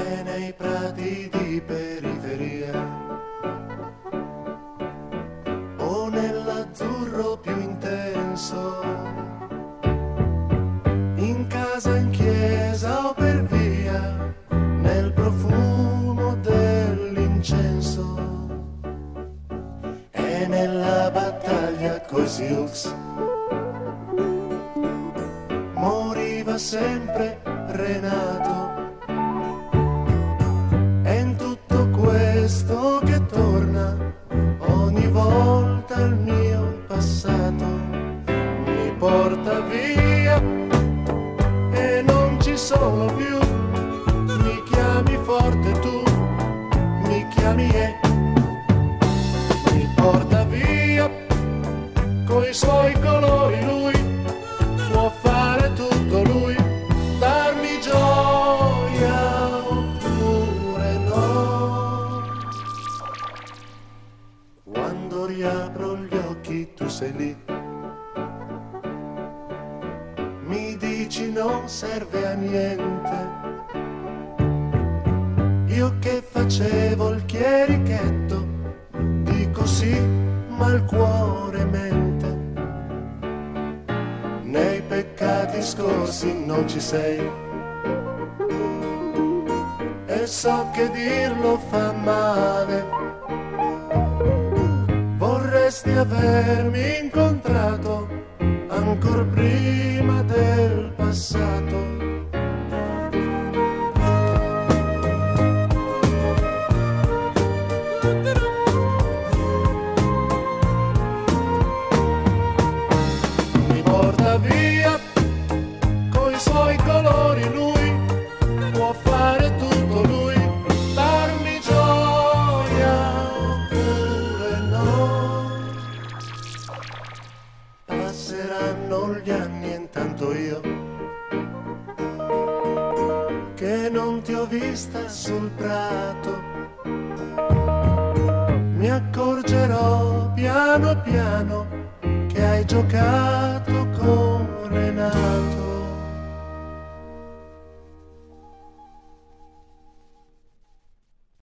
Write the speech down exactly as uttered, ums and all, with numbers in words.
e nei prati di periferia o nell'azzurro più intenso, in casa, in chiesa o per via, nel profumo dell'incenso e nella battaglia coi Sioux moriva sempre Renato. E in tutto questo che torna ogni volta il mio passato mi porta via e non ci sono più. Mi chiami forte tu, mi chiami e mi porta via coi suoi colori. Lui può fare tutto, lui darmi gioia oppure no. Quando riapro gli occhi tu sei lì, mi dici non serve a niente. Io che facevo il chierichetto dico sì, ma il cuore mente. Nei peccati scorsi non ci sei e so che dirlo fa male. Vorresti avermi incontrato ancor prima del passato. Mi porta via coi suoi colori, lui può fare tutto, lui darmi gioia oppure no. Passeranno gli anni e intanto io che non ti ho vista sul prato mi accorgerò piano piano che hai giocato